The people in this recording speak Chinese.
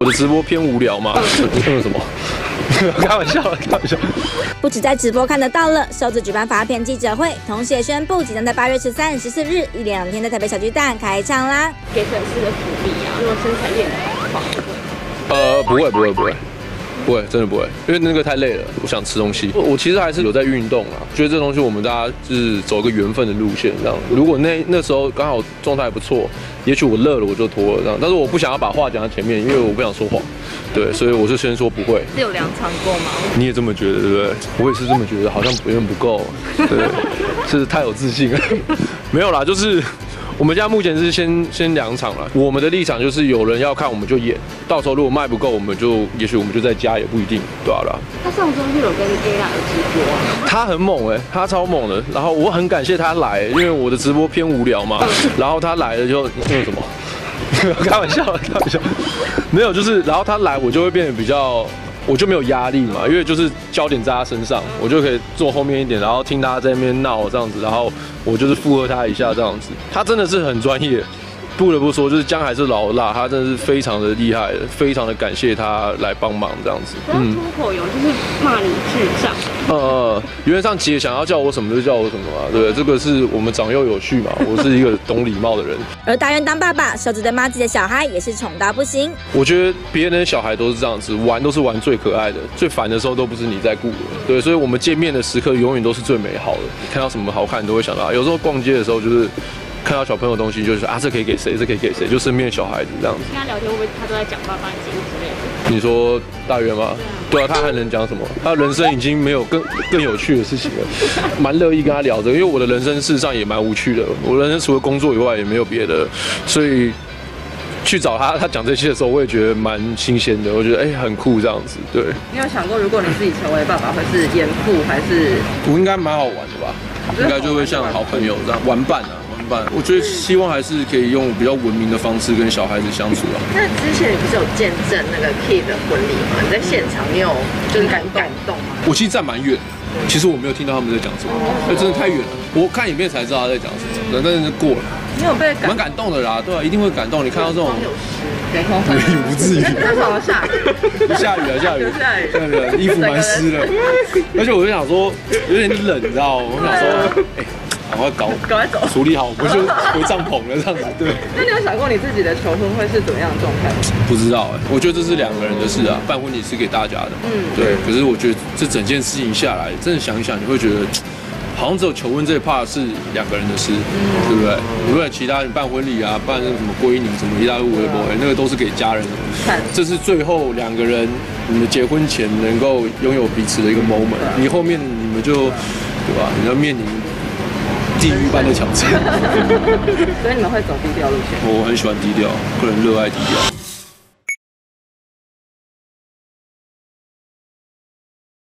我的直播偏无聊嘛？什么？开玩笑，开玩笑。 不止在直播看得到了，瘦子举办发片记者会，同时也宣布即将在8月13、14日一连2天在台北小巨蛋开唱啦。 给粉丝的福利啊，如果身材练得好的话， 不会，真的不会，因为那个太累了，我想吃东西。我其实还是有在运动啊，觉得这东西我们大家就是走一个缘分的路线这样。如果那时候刚好状态不错，也许我热了我就脱了这样，但是我不想要把话讲在前面，因为我不想说谎。对，所以我就先说不会。 是有2场过吗？ 你也这么觉得对不对？我也是这么觉得，好像有点不够，对，是太有自信了。没有啦，就是。我们家目前是先2场了，我们的立场就是有人要看我们就演，到时候如果卖不够，也许我们就在家也不一定，对吧？ 他上周就有跟 A 辣有直播啊， 他很猛他超猛的，然后我很感谢他来，因为我的直播偏无聊嘛，然后他来了就什么，开玩笑，没有就是，然后他来我就会变得比较。我就没有压力嘛，因为就是焦点在他身上，我就可以坐后面一点，然后听他在那边闹这样子，然后我就是附和他一下这样子。他真的是很专业，不得不说，就是姜还是老辣，他真的是非常的厉害，非常的感谢他来帮忙这样子。 脱口有就是骂你智障。 原则上姐想要叫我什么就叫我什么嘛，对不对？这个是我们长幼有序嘛，我是一个懂礼貌的人。 而大人当爸爸，瘦子对妈自己的小孩也是宠到不行。 我觉得别人的小孩都是这样子，玩都是玩最可爱的，最烦的时候都不是你在顾的。对，所以我们见面的时刻永远都是最美好的。看到什么好看，你都会想到。有时候逛街的时候就是。看到小朋友的东西，就是这可以给谁，这可以给谁，就身边的小孩子这样子。 跟他聊天会不会他都在讲爸爸经之类的？ 你说大约吗？对啊，他还能讲什么？他人生已经没有更有趣的事情了，蛮乐意跟他聊的，因为我的人生事实上也蛮无趣的，我人生除了工作以外也没有别的，所以去找他讲这些的时候，我也觉得蛮新鲜的，我觉得很酷这样子。对。 你有想过，如果你自己成为爸爸，会是严父还是？ 我应该蛮好玩的吧？应该就会像好朋友这样玩伴啊。我觉得希望还是可以用比较文明的方式跟小孩子相处啊。 那之前你不是有见证那个 Kid 的婚礼吗？你在现场，你有就是感动吗？ 我其实站蛮远，其实我没有听到他们在讲什么，真的太远了。我看影片才知道他在讲什么，但是过了。 你有被蛮感动的啦，对啊，一定会感动。你看到这种， 天空很也不至于。 那时候下雨， 下雨，衣服蛮湿的。而且我就想说，有点冷，你知道吗？我想说，赶快走，处理好，我就回帐篷了这样子。对。 那你有想过你自己的求婚会是怎么样的状态吗？ 不知道我觉得这是2个人的事啊，办婚礼是给大家的嘛。对。可是我觉得这整件事情下来，真的想一想，你会觉得。好像只有求婚这一 part 是2个人的事，对不对？如果其他你办婚礼啊，办那个什么归宁什么一大堆微博，那个都是给家人的。这是最后2个人，你们结婚前能够拥有彼此的一个 moment。你后面你们就，对吧？你要面临地狱般的挑战。 所以你们会走低调路线？ 我很喜欢低调，个人热爱低调。